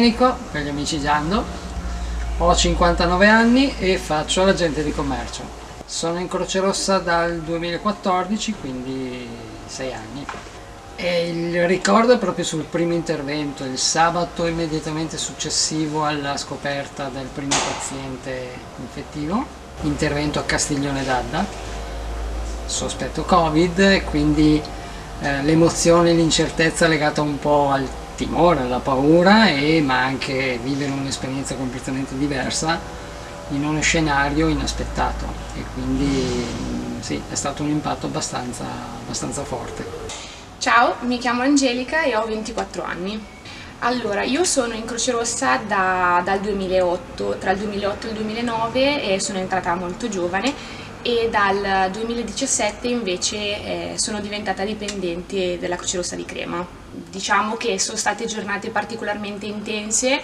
Domenico, per gli amici Giando, ho 59 anni e faccio l'agente di commercio. Sono in Croce Rossa dal 2014, quindi 6 anni. E il ricordo è proprio sul primo intervento, il sabato immediatamente successivo alla scoperta del primo paziente infettivo, intervento a Castiglione d'Adda, sospetto Covid, e quindi l'emozione, l'incertezza legata un po' al timore, alla paura, ma anche vivere un'esperienza completamente diversa in uno scenario inaspettato, e quindi sì, è stato un impatto abbastanza forte. Ciao, mi chiamo Angelica e ho 24 anni. Allora, io sono in Croce Rossa dal 2008, tra il 2008 e il 2009, e sono entrata molto giovane, e dal 2017 invece sono diventata dipendente della Croce Rossa di Crema. Diciamo che sono state giornate particolarmente intense,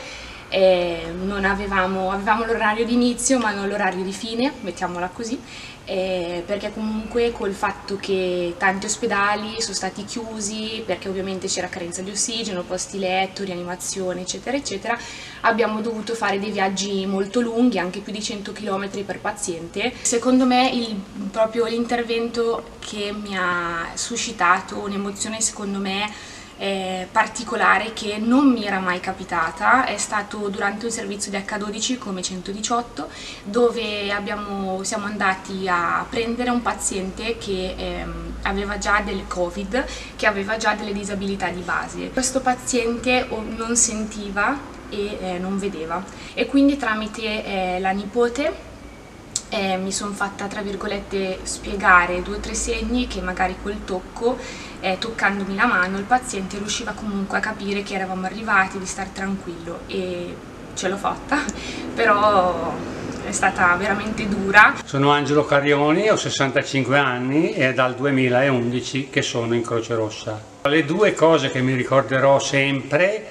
avevamo l'orario di inizio ma non l'orario di fine, mettiamola così, perché comunque col fatto che tanti ospedali sono stati chiusi, perché ovviamente c'era carenza di ossigeno, posti letto, rianimazione, eccetera eccetera, abbiamo dovuto fare dei viaggi molto lunghi, anche più di 100 km per paziente. Secondo me proprio l'intervento che mi ha suscitato un'emozione, secondo me, particolare, che non mi era mai capitata, è stato durante un servizio di H12 come 118, dove siamo andati a prendere un paziente che aveva già del Covid, che aveva già delle disabilità di base. Questo paziente non sentiva e non vedeva, e quindi tramite la nipote mi sono fatta, tra virgolette, spiegare 2 o 3 segni che magari col tocco, toccandomi la mano, il paziente riusciva comunque a capire che eravamo arrivati, di stare tranquillo, e ce l'ho fatta, però è stata veramente dura. Sono Angelo Carioni, ho 65 anni e è dal 2011 che sono in Croce Rossa. Le 2 cose che mi ricorderò sempre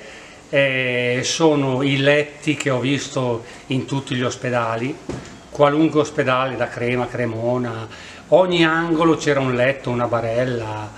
sono i letti che ho visto in tutti gli ospedali, qualunque ospedale, da Crema, Cremona, ogni angolo c'era un letto, una barella,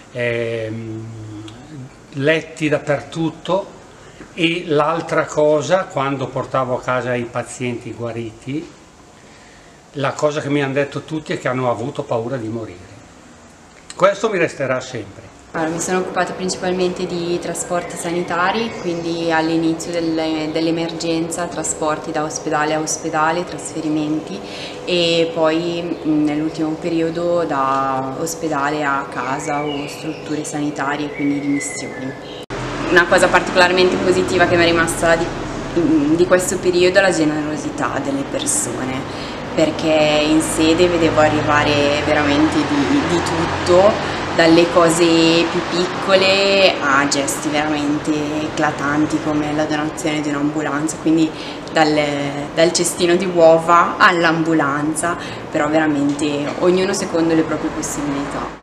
letti dappertutto. E l'altra cosa, quando portavo a casa i pazienti guariti, la cosa che mi hanno detto tutti è che hanno avuto paura di morire. Questo mi resterà sempre. Allora, mi sono occupata principalmente di trasporti sanitari, quindi all'inizio dell'emergenza trasporti da ospedale a ospedale, trasferimenti, e poi nell'ultimo periodo da ospedale a casa o strutture sanitarie, quindi dimissioni. Una cosa particolarmente positiva che mi è rimasta di questo periodo è la generosità delle persone, perché in sede vedevo arrivare veramente di tutto, dalle cose più piccole a gesti veramente eclatanti come la donazione di un'ambulanza, quindi dal cestino di uova all'ambulanza, però veramente ognuno secondo le proprie possibilità.